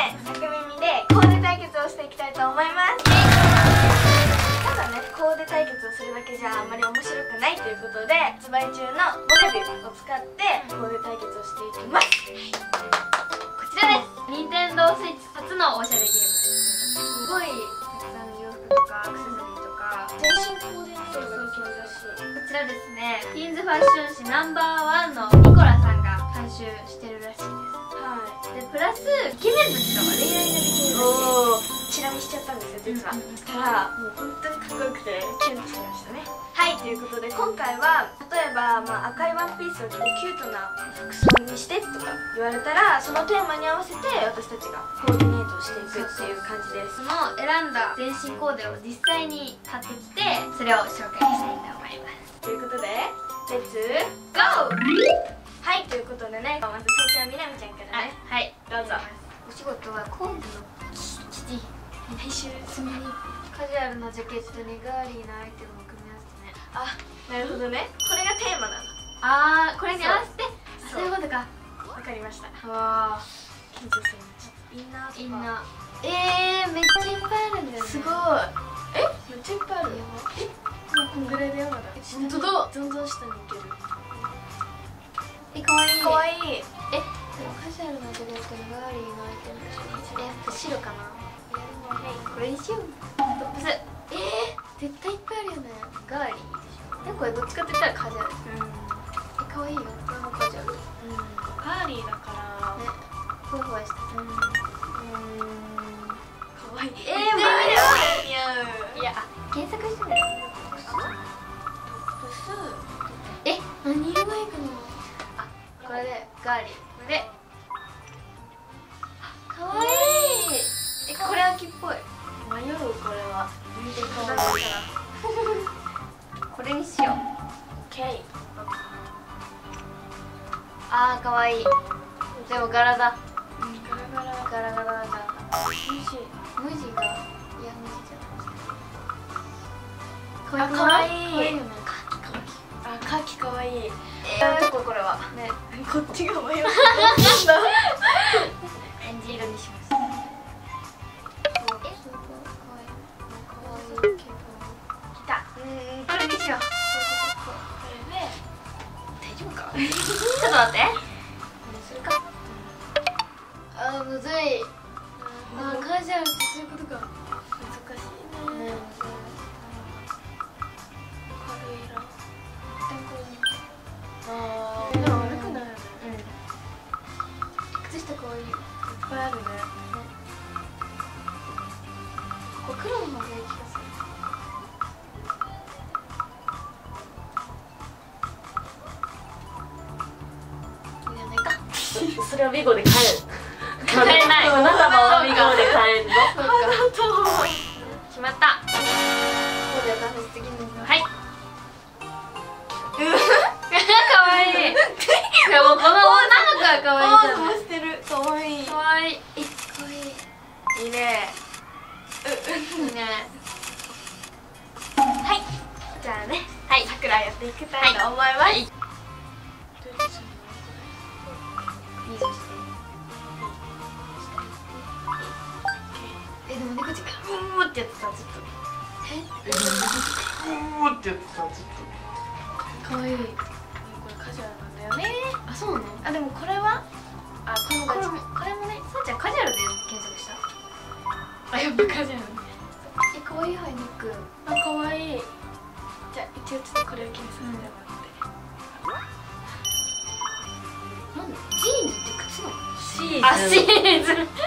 逆耳でコーデ対決をしていきたいと思います。ただね、コーデ対決をするだけじゃあんまり面白くないということで、発売中のモデビューを使ってコーデ対決をしていきます。 こちらです。任天堂スイッチ初のおしゃれゲーム。すごいたくさん洋服とかアクセサリーとか全身コーディネートができるらしい。 こちらですね、ティーンズファッション誌ナンバー1のニコラさんが監修してるらしいです。 はい。 でプラスイケメンたちの恋愛ができるらしい。 チラ見しちゃったんですよ実は。からもう本当にかっこよくてキュンとしましたね。はい、ということで今回は例えば、赤いワンピースを着てキュートな服装にしてとか言われたら、そのテーマに合わせて私たちがコーディネートをしていくっていう感じです。 その選んだ全身コーデを実際に買ってきて、それを紹介したいと思います。 ということでレッツゴー。はい、ということでね、まず最初はみなみちゃんからね。 はい、 どうぞ。 お仕事はコーデの生地、 編集それにカジュアルなジャケットにガーリーなアイテムを組み合わせてね。 あ、なるほどね、これがテーマなの。 あー、これに合わせてそういうことか。 わかりました。 わ緊張するな。インナーとかー、インナーめっちゃいっぱいあるんだよね。 すごい。めっちゃいっぱいある。もうこんぐらいだよまだ。 本当だ。 どんどん下に行ける。 かわいい。 かわいい。 でもカジュアルなジャケットにガーリーなアイテムでしょ。やっぱ白かな。これにしよう。トップス。絶対いっぱいあるよね。ガーリーでしょ。でもこれどっちかって言ったらカジュアル。かわいいよ。これもカジュアル。 ガーリーだからね、ふわふわしてた。 かわいい。 似合う。いや、検索してみる。何色がいいかな。あ、これでガーリー。これでかわいい。これ秋っぽい。 迷う。これは見てかわいいからこれにしよう。 OK。 あー、かわいい。でも柄だ。 ガラガラ。 柄だ柄。 無地。 無地が、いや無地じゃない。 かわいい。 かわいいよね。 あ、カーキかわいい。 これはね。 こっちが迷う。 エンジ色にします。きた。これにしよう。 これで大丈夫か。 ちょっと待って。これするか。あー、むずい。あー、カジュアルってそういうことか。 難しいね。軽い色。 あでも悪くないよね。 靴下かわいい。いっいっぱいあるね。 これ黒の方がいい気がする。いらないか。 それはビゴで買える。 買えない。 花束をビゴで買えるの。 決まった。ここで出す次の。はい。かわいい。でもこの女の子はかわいいじゃん。 ポーズもしてる。かわいい。 かわいい。かわいい。 いいね。 いいね。 はい。じゃあね、はい、桜やっていきたいと思います。はい。 いいとして。でも猫ちゃんがってやってたずっと。 ってやってたずっと。かわいい。これカジュアルなんだよね。 あ、そうなの？ あ、でもこれはこれもね。 さあちゃんカジュアルで検索した。 あ、やっぱカジュアル。 かわいいハイネック。 あ、かわいい。じゃあ一応ちょっとこれを決めさせてもらって。 なんだ？ジーンズって靴なの？ シーズン。 あ、シーズン。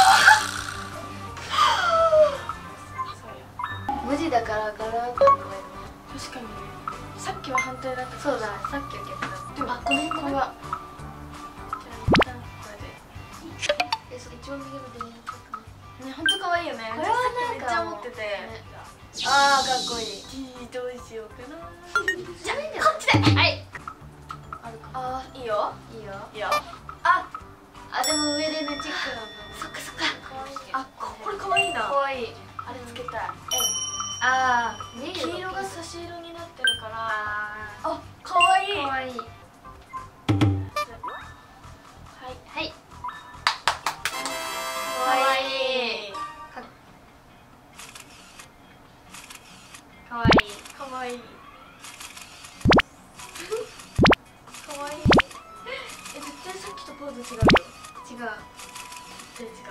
無地だから柄感がいいね。 確かにね。さっきは反対だった。 そうだ、さっきは逆だ。 でもこれこれは。じゃあ一旦これで。 そう一番右のデニムかな。 ね、本当可愛いよね。 これはなんかめっちゃ思ってて。 あー、かっこいい。 どうしようかな。 じゃあこっちで。はい。 あるか。あ、いいよ。 いいよ。 いいよ。あ、 でも上でねチェックなんだ。 そっかそっか。あ、これ可愛いな。 かわいい。 あれつけたい。 あー、 黄色が差し色になってるから。 ああ、可愛い。 ー、かわいい。 はい。 はい。 可愛い。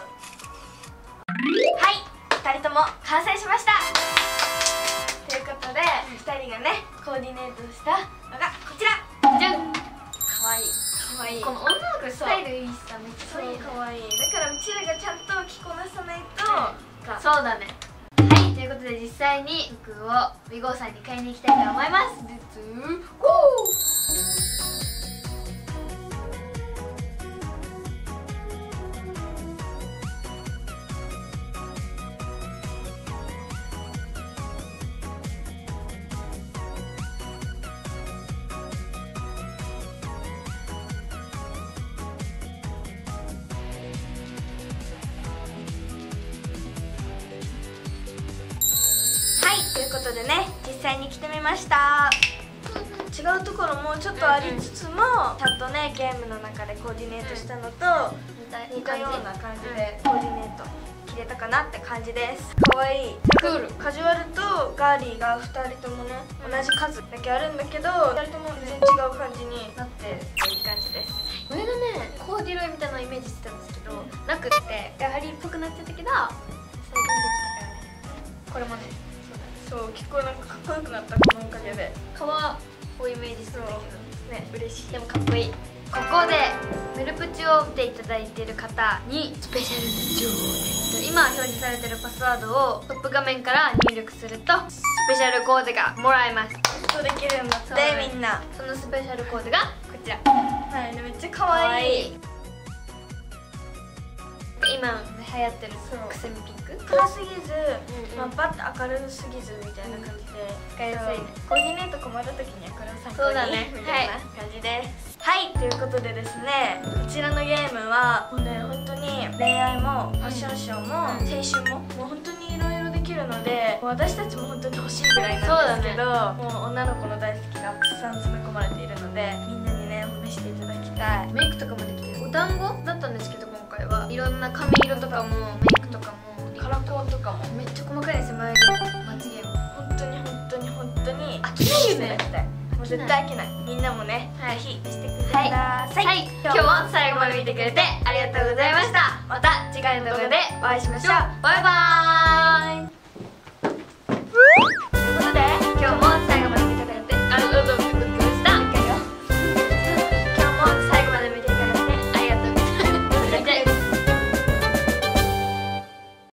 はい2人とも完成しましたということで、2人がねコーディネートしたのがこちらじゃん。 かわいいかわいい。 この女の子スタイルいいしさ、めっちゃいい。 かわいい。だからうちらがちゃんと着こなさないと、 そうだね。はい、ということで実際に服をウィゴーさんに買いに行きたいと思います。レッツゴー。 ということでね実際に着てみました。違うところもちょっとありつつも、ちゃんとねゲームの中でコーディネートしたのと似たような感じでコーディネート着れたかなって感じです。かわいい。 クール。 カジュアルとガーリーが2人ともね同じ数だけあるんだけど、2人とも全然違う感じになっていい感じです。 これがねコーディロイみたいなのをイメージしてたんですけど、なくってガーリーっぽくなっちゃったけど、最近できたからね。これもねそう結構なんかかっこよくなった、このおかげで。 皮をイメージしてたけどね嬉しい。 でもかっこいい。ここでメルプチを見ていただいている方にスペシャル情報、今表示されているパスワードをトップ画面から入力するとスペシャルコーデがもらえます。 そうできるんだって、みんな。 そのスペシャルコーデがこちら。 はい、めっちゃかわいい。 今流行ってるくすみピンク、 暗すぎず、まあ、バッと明るすぎずみたいな感じで使いやすいね。 コーディネート困った時にはこれを参考に、 そうだね、 みたいな感じです。はい、ということでですね、こちらのゲームはもうね本当に恋愛もファッションショーも青春も本当にいろいろできるので、私たちも本当に欲しいぐらいなんですけど、もう女の子の大好きがたくさん詰め込まれているので、みんなにね試していただきたい。 メイクとかもできてる。お団子だったんですけど、今回はいろんな髪色とかもメイクとかもカラコンとかもめっちゃ細かいですよ。眉毛もまつげも本当に本当に本当に飽きないよね。 もう絶対飽きない。みんなもね、ぜひしてください。 はい、今日も最後まで見てくれてありがとうございました。また次回の動画でお会いしましょう。バイバーイ。